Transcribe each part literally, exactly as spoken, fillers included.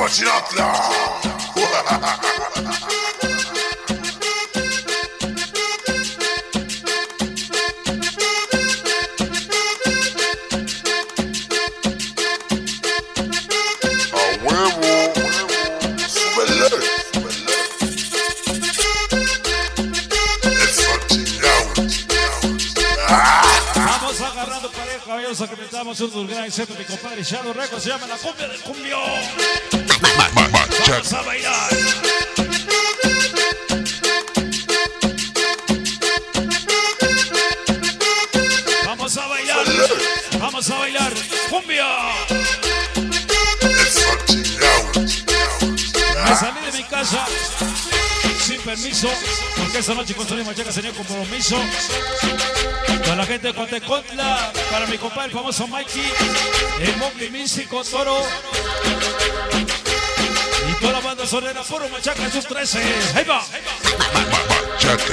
Machinatla. Sacramentamos un gran excepto, mi compadre Shadow Records, se llama La Cumbia del Cumbión. Vamos a bailar. Vamos a bailar. Vamos a bailar. Cumbia. Me salí de mi casa sin permiso, porque esta noche con Sony Machaca tenía compromiso. Para la gente de Cotecontla, para mi compadre el famoso Mikey, el Mowgli Místico, Toro y toda la banda sonera, puro Machaca en sus trece. ¡Ahí va! Machaca.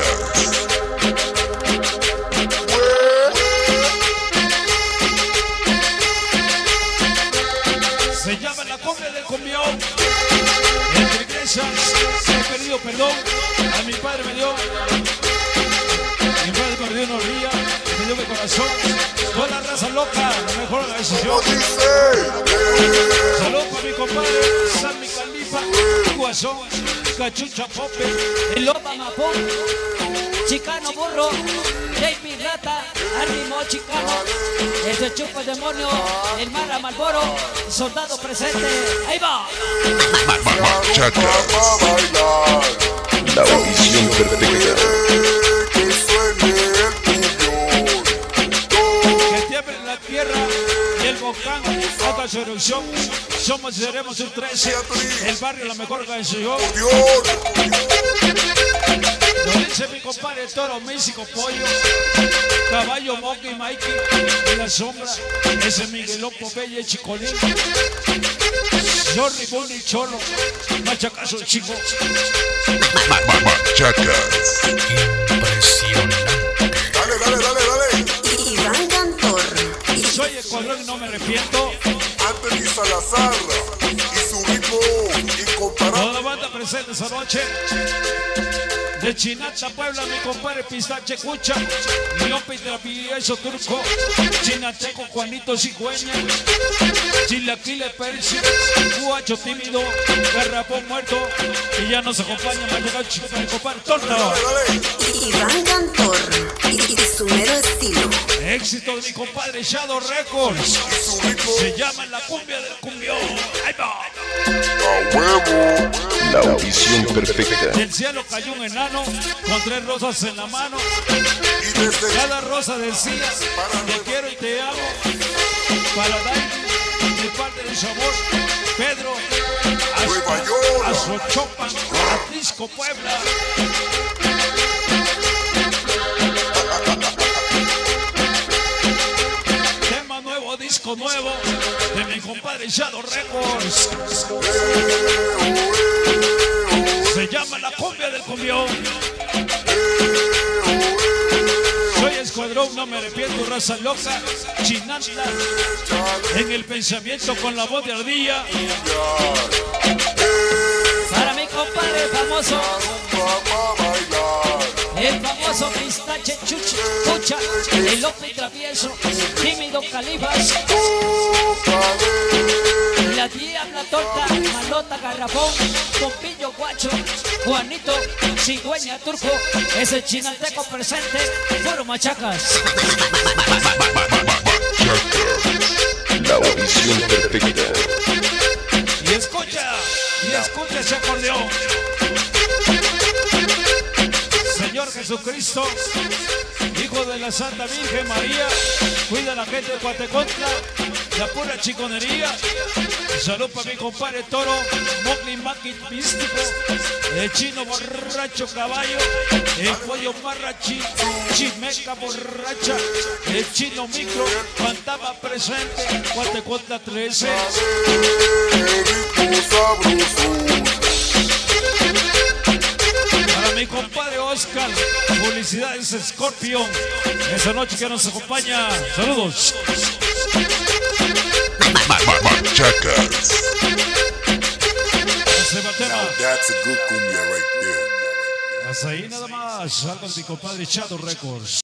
Se llama La Cumbia del Cumbión. Entre iglesias, he pedido perdón. A mi padre me dio. Mi padre me dio unos días. Me dio mi corazón. Toda la raza loca, la mejor la decisión. Saludos para mi compadre Sammy Califa, Guasón, Cachucha Pope, el Loba Mapón, Chicano Burro, J P Rata, Ánimo Chicano, el se chupa el demonio, el Mara Malboro, soldado presente. Ahí va. Machaca. La audición perfecta. Tierra y el volcán, otra su erupción. Somos y seremos el trece. El barrio, la mejor organización. Lo dice mi compadre Toro, Místico, Pollo, Caballo, Monkey, Mikey, en la sombra. Ese Miguelón, Popeye, Chicolín. Jordi, Bunny, Cholo, Machacazo, Chico. Machaca. Impresionante. Dale, dale, dale, dale. Iván Cantor. Soy Ecuador y no me arrepiento. Anthony Salazar y su ritmo incomparable. Toda la banda presente esa noche. De Chinata, Puebla, mi compadre Pistache Cucha, López de la Villaiso Turco, Chinateco, Juanito Cigüeña, Chilaquile Percy, Guacho Tímido, Garrapón Muerto, y ya nos acompaña Machaca Chico, mi compadre Torta. Iván Cantor y su mero estilo. Éxito de mi compadre Shadow Records. Se llama La Cumbia del Cumbión. ¡Ahí va! A huevo. La audición perfecta. Del cielo cayó un enano con tres rosas en la mano. Cada rosa decía: te quiero y te amo. Para dar de parte de su amor, Pedro, a, a Xochopan, a Tisco, Puebla. Tema nuevo, disco nuevo de mi compadre Shadow Records. Se llama La Cumbia del Cumbión. Soy escuadrón, no me arrepiento, raza loca, Chinantla, en el pensamiento con la voz de ardilla. Para mi compadre famoso, el famoso Pistache Chucha, Pucha, el López Travieso, Tímido Califas, la Diabla Torta, Malota Garrafón, Pompillo Guacho, Juanito Cigüeña Turco, ese Chinateco presente, puro Machacas. La audición perfecta. Y escucha, y escucha ese acordeón. Señor Jesucristo, Hijo de la Santa Virgen María, cuida a la gente de Cotecontla, la pura chiconería. Salud para mi compadre Toro, Mowgli Místico, el Chino Borracho Caballo, el Pollo Marrachi, Chimeca Borracha, el Chino Micro, Fantasma presente, Cotecontla trece. Para mi compadre Oscar, publicidades Scorpion, esa noche que nos acompaña. Saludos. Machacas. That's a good cumbia right there. Hasta ahí nada más. Algo de mi compadre Shadow Records.